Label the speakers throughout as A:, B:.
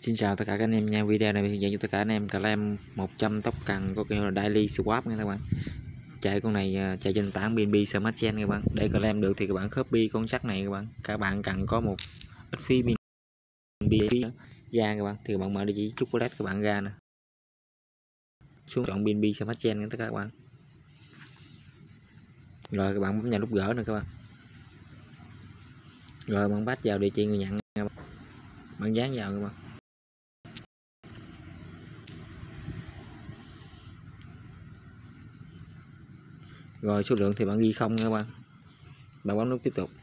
A: Xin chào tất cả các anh em nha. Video này mình hướng dẫn cho tất cả anh em claim 100 tóc cần có kiểu là daily swap nha các bạn. Chạy con này chạy trên tảng BNB Smart Chain các bạn. Để claim được thì các bạn copy con chắc này các bạn. Các bạn cần có một ít phí BNB ra các bạn. Thì các bạn mở địa chỉ chocolate các bạn ra nè. Xuống chọn BNB Smart Chain tất cả các bạn. Rồi các bạn bấm vào nút gỡ nè các bạn. Rồi bạn bắt vào địa chỉ người nhận nha bạn. Bạn dán vào các bạn. Rồi số lượng thì bạn ghi không các bạn. Bạn bấm nút tiếp tục.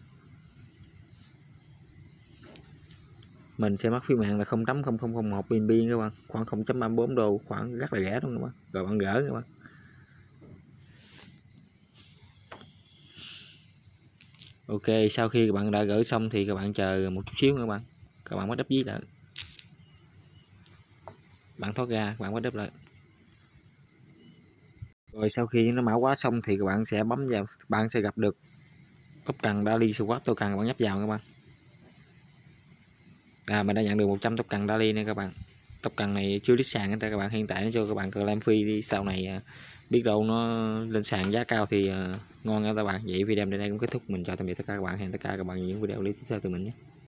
A: Mình sẽ mất phí mạng là 0.0001 BNB các bạn, khoảng 0.34 đô, khoảng rất là rẻ đúng không các bạn. Rồi bạn gỡ các bạn. Ok, sau khi các bạn đã gỡ xong thì các bạn chờ một chút xíu nữa các bạn bắt đắp dí lại, bạn thoát ra, các bạn bắt đắp lại. Rồi sau khi nó mã hóa xong thì các bạn sẽ bấm vào, bạn sẽ gặp được token daily swap token, các bạn nhấp vào các bạn. Mình đã nhận được 100 token daily này các bạn. Token này chưa list sàn các bạn, hiện tại nó cho các bạn claim free đi, sau này biết đâu nó lên sàn giá cao thì ngon nha các bạn. Vậy video đến đây cũng kết thúc, mình chào tạm biệt tất cả các bạn, hẹn tất cả các bạn những video clip tiếp theo từ mình nhé.